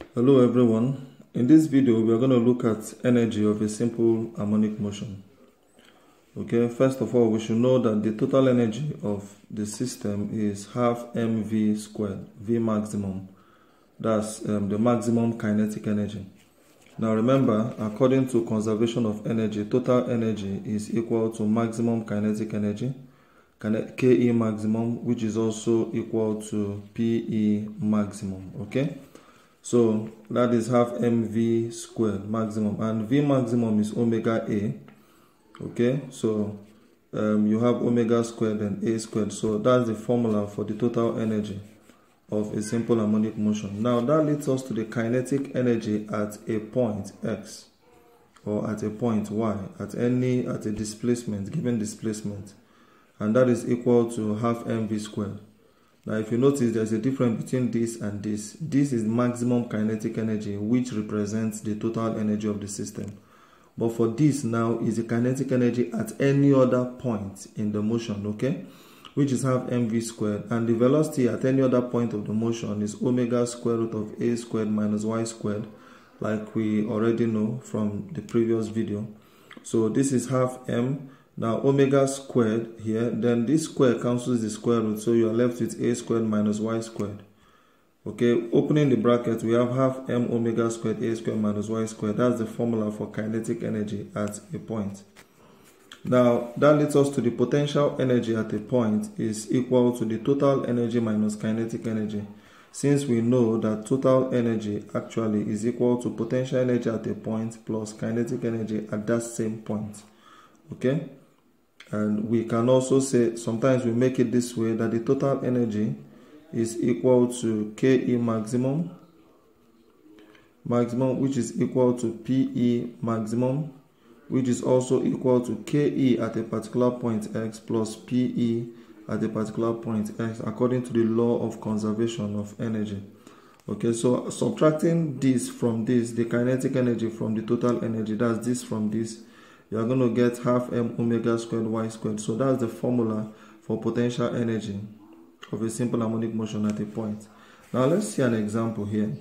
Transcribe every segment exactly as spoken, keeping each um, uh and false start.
Hello everyone. In this video we are going to look at energy of a simple harmonic motion. Okay, first of all we should know that the total energy of the system is half mv squared, V maximum. That's um, the maximum kinetic energy. Now remember, according to conservation of energy, total energy is equal to maximum kinetic energy, Ke maximum, which is also equal to Pe maximum. Okay, so that is half mv squared maximum, and V maximum is omega A. Okay, so um, you have omega squared and A squared. So that's the formula for the total energy of a simple harmonic motion. Now that leads us to the kinetic energy at a point x or at a point y, at any at a displacement, given displacement, and that is equal to half mv squared. Now if you notice, there's a difference between this and this. This is maximum kinetic energy, which represents the total energy of the system. But for this now is the kinetic energy at any other point in the motion, okay, which is half mv squared, and the velocity at any other point of the motion is omega square root of a squared minus y squared, like we already know from the previous video. So this is half m. Now omega squared here, then this square cancels the square root, so you are left with a squared minus y squared. Okay, opening the bracket, we have half m omega squared a squared minus y squared. That's the formula for kinetic energy at a point. Now that leads us to the potential energy at a point is equal to the total energy minus kinetic energy, since we know that total energy actually is equal to potential energy at a point plus kinetic energy at that same point. Okay, and we can also say, sometimes we make it this way, that the total energy is equal to Ke maximum maximum which is equal to Pe maximum, which is also equal to Ke at a particular point x plus Pe at a particular point x, according to the law of conservation of energy. Okay, so subtracting this from this, the kinetic energy from the total energy, that's this from this, you are going to get half m omega squared y squared. So that's the formula for potential energy of a simple harmonic motion at a point. Now let's see an example here.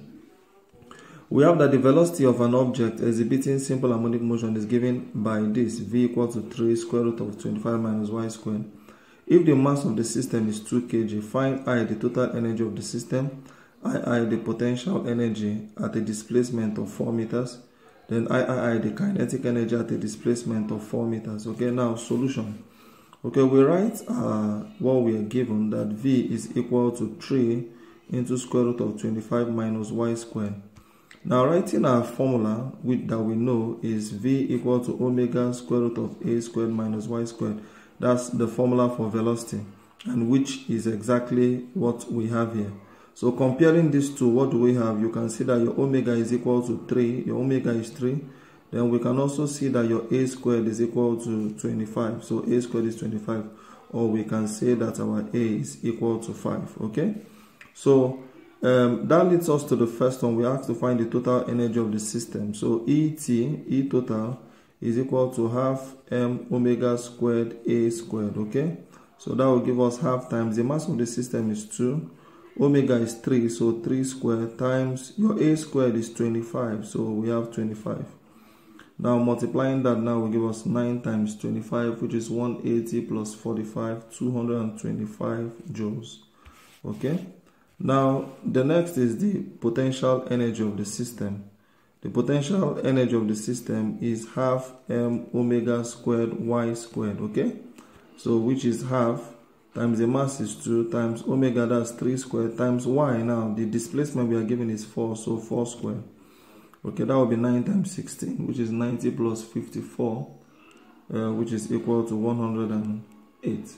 We have that the velocity of an object exhibiting simple harmonic motion is given by this, V equal to three square root of twenty-five minus y squared. If the mass of the system is two kilograms, find I the total energy of the system, I I the potential energy at a displacement of four meters, then I I I the kinetic energy at a displacement of four meters. Okay, now solution. Okay, we write uh, what we are given, that V is equal to three into square root of twenty-five minus y squared. Now writing our formula with that we know is V equal to omega square root of a squared minus y squared. That's the formula for velocity, and which is exactly what we have here. So comparing these two, what do we have? You can see that your omega is equal to three, your omega is three. Then we can also see that your a squared is equal to twenty-five. So a squared is twenty-five. Or we can say that our a is equal to five. Okay? So um, that leads us to the first one. We have to find the total energy of the system. So E T, E total, is equal to half m omega squared a squared. Okay? So that will give us half times the mass of the system is two. Omega is three. So three squared times your a squared is twenty-five. So we have twenty-five. Now multiplying that now will give us nine times twenty-five, which is one hundred eighty plus forty-five, two hundred twenty-five joules. Okay. Now the next is the potential energy of the system. The potential energy of the system is half m omega squared y squared. Okay. So which is half times the mass is two times omega, that's three squared, times y. Now the displacement we are given is four, so four squared. Okay, that will be nine times sixteen, which is ninety plus fifty-four, uh, which is equal to one hundred eight.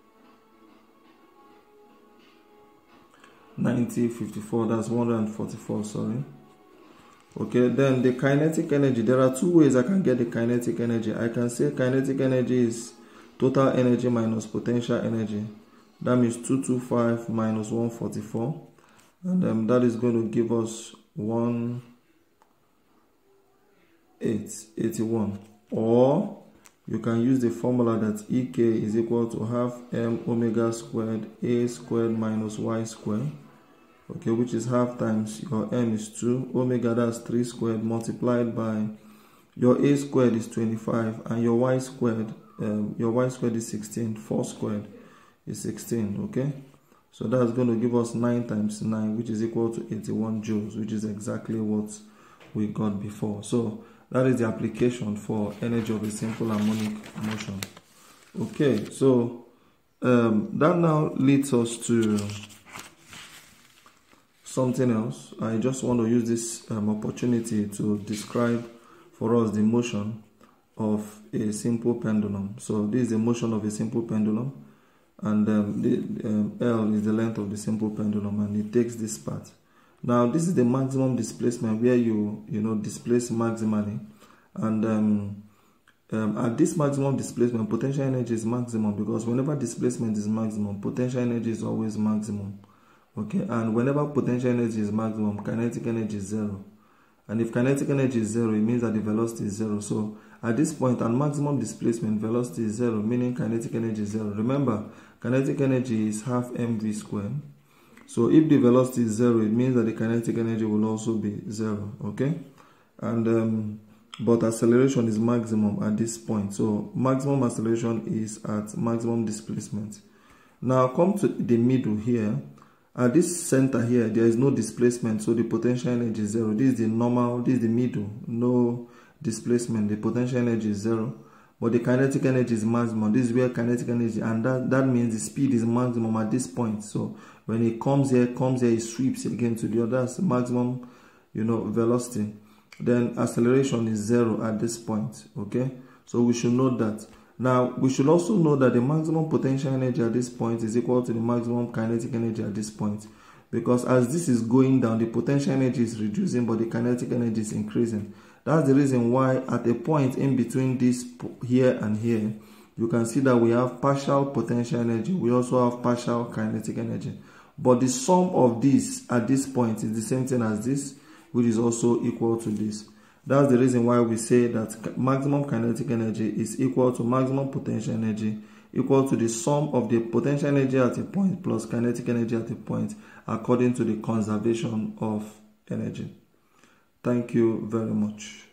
ninety, fifty-four, that's one hundred forty-four, sorry. Okay, then the kinetic energy, there are two ways I can get the kinetic energy. I can say kinetic energy is total energy minus potential energy. That means two hundred twenty-five minus one hundred forty-four, and um, that is going to give us one eight eighty-one. Or you can use the formula that E K is equal to half m omega squared a squared minus y squared, okay, which is half times your m is two, omega that's three squared multiplied by your a squared is twenty-five, and your y squared, um, your y squared is sixteen, four squared is sixteen, okay? So that's going to give us nine times nine, which is equal to eighty-one joules, which is exactly what we got before. So that is the application for energy of a simple harmonic motion. Okay, so um, that now leads us to something else. I just want to use this um, opportunity to describe for us the motion of a simple pendulum. So this is the motion of a simple pendulum, and um, the um, L is the length of the simple pendulum, and it takes this part. Now this is the maximum displacement, where you you know displace maximally, and um, um, at this maximum displacement, potential energy is maximum, because whenever displacement is maximum, potential energy is always maximum. Okay, and whenever potential energy is maximum, kinetic energy is zero. And if kinetic energy is zero, it means that the velocity is zero. So at this point, at maximum displacement, velocity is zero, meaning kinetic energy is zero. Remember, kinetic energy is half mv squared. So if the velocity is zero, it means that the kinetic energy will also be zero, okay? And um, but acceleration is maximum at this point. So maximum acceleration is at maximum displacement. Now come to the middle here. At this center here, there is no displacement, so the potential energy is zero. This is the normal, this is the middle, no displacement. The potential energy is zero, but the kinetic energy is maximum. This is where kinetic energy, and that, that means the speed is maximum at this point. So when it comes here, comes here, it sweeps again to the other. That's maximum, you know, velocity. Then acceleration is zero at this point, okay? So we should note that. Now, we should also know that the maximum potential energy at this point is equal to the maximum kinetic energy at this point. Because as this is going down, the potential energy is reducing, but the kinetic energy is increasing. That's the reason why at a point in between this here and here, you can see that we have partial potential energy. We also have partial kinetic energy. But the sum of this at this point is the same thing as this, which is also equal to this. That's the reason why we say that maximum kinetic energy is equal to maximum potential energy, equal to the sum of the potential energy at a point plus kinetic energy at a point, according to the conservation of energy. Thank you very much.